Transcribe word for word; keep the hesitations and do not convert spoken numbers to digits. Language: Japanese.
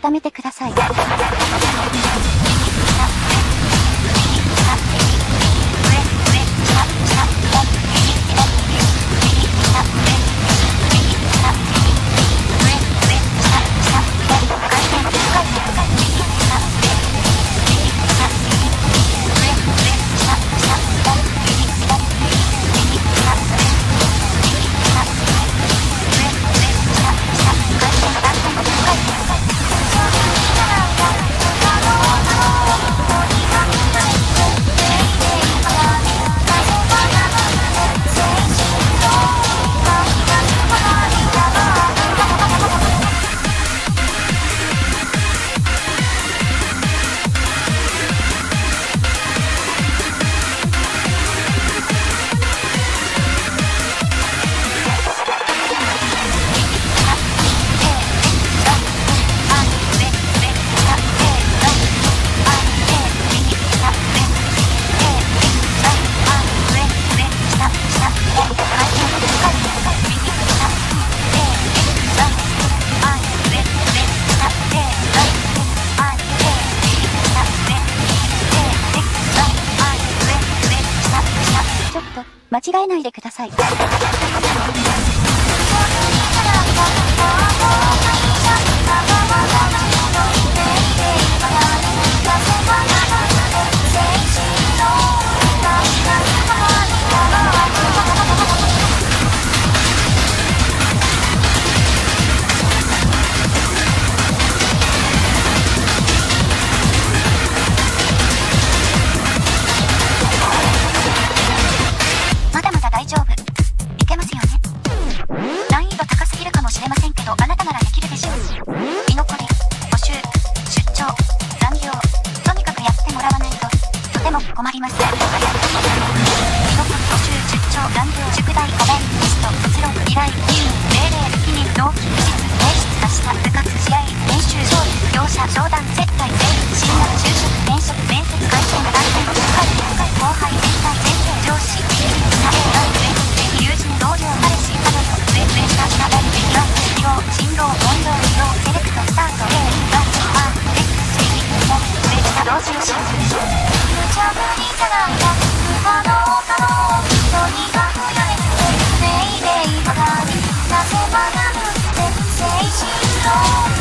炒めてください。間違えないでください。困ります。見事募集出張残業宿題課題テスト卒論依頼任務命令責任納期期日提出化した部活試合練習勝利業者商談接待税進学就職転職面接会見来店部下後輩連帯前世上司自立な エーアイ 上友人同僚彼氏彼女上上下下大企業企業進路音量移動セレクトスタート エーワン アール エックス シー も上下同時をし無茶ぶりじゃないか不可能だろうとにかくやめてメイデイバカになぜ学ぶって精神論